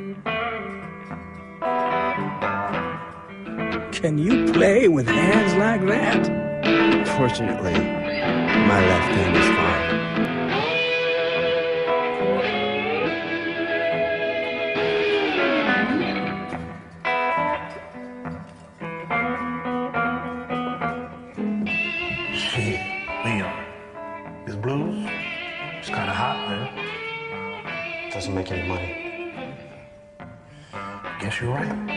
Can you play with hands like that? Fortunately, my left hand is fine. Shit, Liam, this blues, it's kind of hot, man. Doesn't make any money. Guess you're right.